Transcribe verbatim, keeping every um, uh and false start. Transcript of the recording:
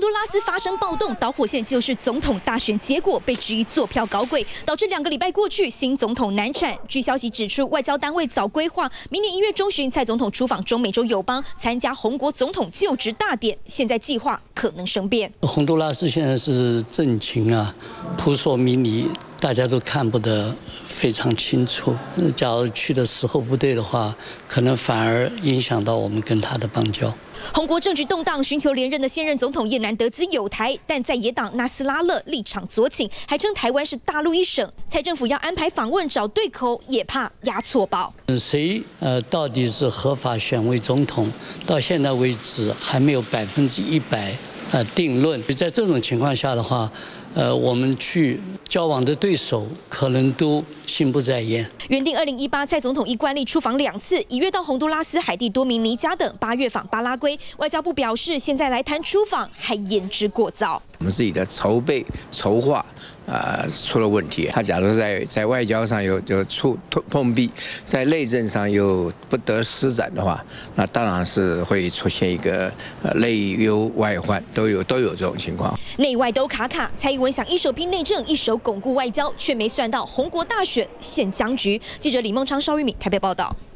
都拉斯发生暴动，导火线就是总统大选结果被质疑作票搞鬼，导致两个礼拜过去，新总统难产。据消息指出，外交单位早规划明年一月中旬蔡总统出访中美洲友邦，参加红国总统就职大典，现在计划可能生变。 洪都拉斯现在是政情啊，扑朔迷离。 大家都看不得非常清楚。假如去的时候不对的话，可能反而影响到我们跟他的邦交。 红国政局动荡，寻求连任的现任总统叶南德兹友台，但在野党纳斯拉勒立场左倾，还称台湾是大陆一省。蔡政府要安排访问找对口，也怕押错宝。 谁呃到底是合法选为总统，到现在为止还没有百分之一百呃定论。在这种情况下的话。 呃，我们去交往的对手可能都心不在焉。 原定二零一八蔡总统依惯例出访两次，一月到洪都拉斯、海地、多明尼加等，八月访巴拉圭。外交部表示，现在来谈出访还言之过早。 我们自己的筹备筹划啊、呃、出了问题。他假如在在外交上有有触碰壁，在内政上又不得施展的话，那当然是会出现一个呃内忧外患，都有都有这种情况。 内外都卡卡，蔡英文想一手拼内政，一手巩固外交，却没算到红国大选现僵局。记者李孟昌、邵玉敏台北报道。